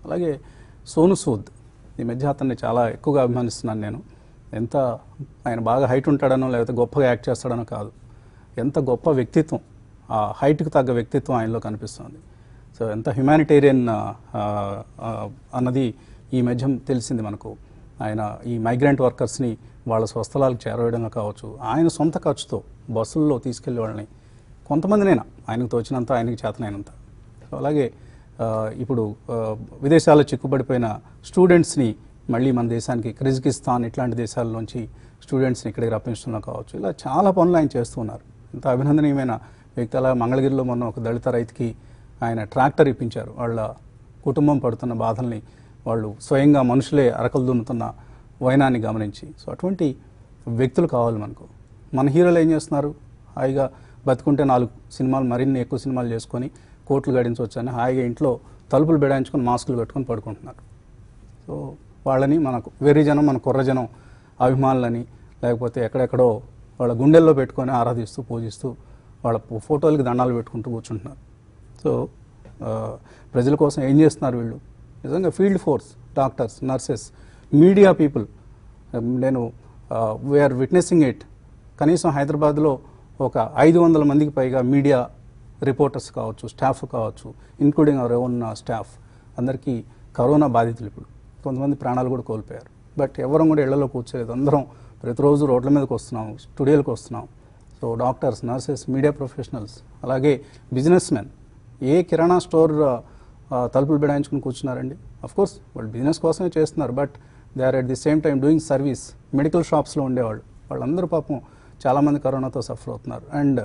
అలాగే సోను సూద్ ఈ మధ్య అతన్ని చాలా ఎక్కువగా అభిమానిస్తున్నాను నేను. ఎంత ఆయన బాగా హైట్ ఉంటాడనో లేకపోతే గొప్పగా యాక్ట్ చేస్తాడనో కాదు, ఎంత గొప్ప వ్యక్తిత్వం, ఆ హైట్కి తగ్గ వ్యక్తిత్వం ఆయనలో కనిపిస్తుంది. సో ఎంత హ్యుమానిటేరియన్ అన్నది ఈ మధ్య తెలిసింది మనకు. ఆయన ఈ మైగ్రెంట్ వర్కర్స్ని వాళ్ళ స్వస్థలాలకు చేరవేయడంలో కావచ్చు, ఆయన సొంత ఖర్చుతో బస్సుల్లో తీసుకెళ్లే వాళ్ళని కొంతమందినైనా ఆయనకు తోచినంత, ఆయనకి చేతనైనంత. సో అలాగే ఇప్పుడు విదేశాల్లో చిక్కుబడిపోయిన స్టూడెంట్స్ని మళ్ళీ మన దేశానికి, కిర్గిజిస్తాన్ ఇట్లాంటి దేశాల్లోంచి స్టూడెంట్స్ని ఇక్కడికి రప్పించడంలో కావచ్చు, ఇలా చాలా పనులు ఆయన చేస్తున్నారు. ఇంత అభినందనీయమైన వ్యక్తి. అలా మంగళగిరిలో మొన్న ఒక దళిత రైతుకి ఆయన ట్రాక్టర్ ఇప్పించారు. వాళ్ళ కుటుంబం పడుతున్న బాధల్ని వాళ్ళు స్వయంగా మనుషులే అరకలు దున్నుతున్న వైనాన్ని గమనించి. సో అటువంటి వ్యక్తులు కావాలి మనకు. మన హీరోలు ఏం చేస్తున్నారు? హాయిగా బతుకుంటే 4 సినిమాలు, మరిన్ని ఎక్కువ సినిమాలు చేసుకొని కోట్లు గడించవచ్చని హాయిగా ఇంట్లో తలుపులు బెడాయించుకొని మాస్కులు కట్టుకొని పడుకుంటున్నారు. సో వాళ్ళని మనకు వెర్రి జనం, మన కుర్ర జనం అభిమానులని లేకపోతే ఎక్కడెక్కడో వాళ్ళ గుండెల్లో పెట్టుకొని ఆరాధిస్తూ పూజిస్తూ వాళ్ళ ఫోటోలకి దండాలు పెట్టుకుంటూ కూర్చుంటున్నారు. సో ప్రజల కోసం ఏం చేస్తున్నారు వీళ్ళు? నిజంగా field force, doctors, nurses, media people, నేను వీఆర్ విట్నెసింగ్ ఇట్. కనీసం హైదరాబాద్లో ఒక 500 మందికి పైగా మీడియా రిపోర్టర్స్ కావచ్చు, స్టాఫ్ కావచ్చు, ఇంక్లూడింగ్ అవర్ ఓన్ స్టాఫ్, అందరికీ కరోనా బాధితులు. ఇప్పుడు కొంతమంది ప్రాణాలు కూడా కోల్పోయారు. బట్ ఎవరం కూడా ఇళ్లలో కూర్చోలేదు. అందరం ప్రతిరోజు రోడ్ల మీదకి వస్తున్నాం, స్టూడియోలకు వస్తున్నాం. So doctors, nurses, media professionals, అలాగే బిజినెస్ మెన్. ఏ కిరాణా స్టోర్ తలుపులు బిడాయించుకుని కూర్చున్నారండి? అఫ్కోర్స్ వాళ్ళు బిజినెస్ కోసమే చేస్తున్నారు, but they are at the same time doing service. Medical షాప్స్లో ఉండేవాళ్ళు, వాళ్ళందరూ పాపం చాలామంది కరోనాతో సఫర్ అవుతున్నారు. అండ్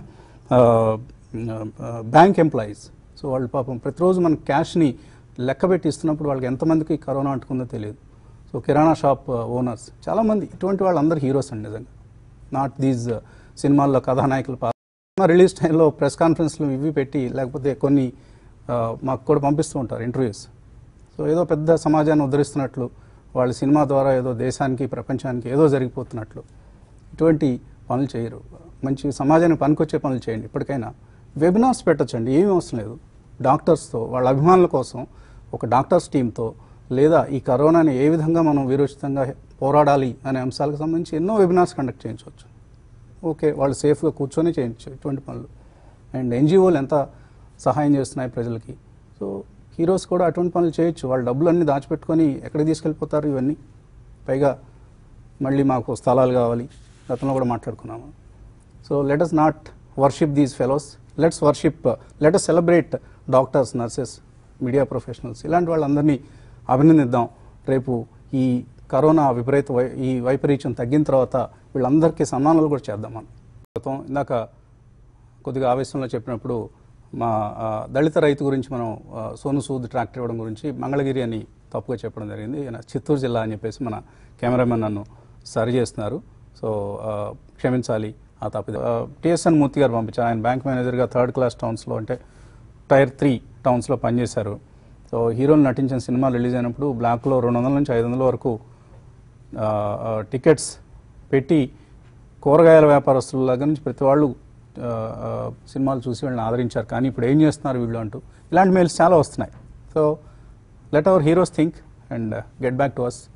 బ్యాంక్ ఎంప్లాయీస్, సో వాళ్ళు పాపం ప్రతిరోజు మన క్యాష్ని లెక్కబెట్టి ఇస్తున్నప్పుడు వాళ్ళకి ఎంతమందికి కరోనా అంటుకుందో తెలియదు. సో కిరాణా షాప్ ఓనర్స్ చాలామంది, ఇటువంటి వాళ్ళందరూ హీరోస్ అండి నిజంగా. నాట్ దీస్ సినిమాల్లో కథానాయకులు. రిలీజ్ టైంలో ప్రెస్ కాన్ఫరెన్స్లు ఇవి పెట్టి, లేకపోతే కొన్ని మాకు కూడా పంపిస్తూ ఉంటారు ఇంటర్వ్యూస్. సో ఏదో పెద్ద సమాజాన్ని ఉద్ధరిస్తున్నట్లు, వాళ్ళ సినిమా ద్వారా ఏదో దేశానికి, ప్రపంచానికి ఏదో జరిగిపోతున్నట్లు ఇటువంటి పనులు చేయరు. మంచి సమాజానికి పనికొచ్చే పనులు చేయండి. ఇప్పటికైనా వెబినార్స్ పెట్టచ్చండి, ఏమీ అవసరం లేదు. డాక్టర్స్తో, వాళ్ళ అభిమానుల కోసం ఒక డాక్టర్స్ టీంతో, లేదా ఈ కరోనాని ఏ విధంగా మనం వీరోచితంగా పోరాడాలి అనే అంశాలకు సంబంధించి ఎన్నో వెబినార్స్ కండక్ట్ చేయించవచ్చు. ఓకే, వాళ్ళు సేఫ్గా కూర్చొని చేయించు ఇటువంటి పనులు. అండ్ ఎన్జిఓలు ఎంత సహాయం చేస్తున్నాయి ప్రజలకి. సో హీరోస్ కూడా అటువంటి పనులు చేయొచ్చు. వాళ్ళ డబ్బులన్నీ దాచిపెట్టుకొని ఎక్కడికి తీసుకెళ్ళిపోతారు ఇవన్నీ? పైగా మళ్ళీ మాకు స్థలాలు కావాలి, గతంలో కూడా మాట్లాడుకున్నాము. So let us not worship these fellows, let us celebrate doctors, nurses, media professionals, ఇలాంటి వాళ్ళందరినీ అభినందిద్దాం. రేపు ఈ కరోనా ఈ వైపరీత్యం తగ్గిన తర్వాత వీళ్ళందరికీ సన్మానాలు కూడా చేద్దాం మనం. ఇందాక కొద్దిగా ఆవేశంలో చెప్పినప్పుడు మా దళిత రైతు గురించి మనం సోను సూద్ ట్రాక్టర్ ఇవ్వడం గురించి మంగళగిరి అని తప్పుగా చెప్పడం జరిగింది. చిత్తూరు జిల్లా అని చెప్పేసి మన కెమెరామెన్ నన్ను సరి చేస్తున్నారు. సో క్షమించాలి ఆ తప్పిద. టిఎస్ఎన్ మూర్తి గారు పంపించారు. ఆయన బ్యాంక్ మేనేజర్గా 3rd క్లాస్ టౌన్స్లో, అంటే టైర్ 3 టౌన్స్లో పనిచేశారు. సో హీరోలు నటించిన సినిమాలు రిలీజ్ అయినప్పుడు బ్లాక్లో 200 నుంచి 500 వరకు టికెట్స్ పెట్టి కూరగాయల వ్యాపారస్తుల దగ్గర నుంచి ప్రతి వాళ్ళు సినిమాలు చూసి వీళ్ళని ఆదరించారు. కానీ ఇప్పుడు ఏం చేస్తున్నారు వీళ్ళు అంటూ ఇలాంటి మెయిల్స్ చాలా వస్తున్నాయి. So let our heroes think and get back to us.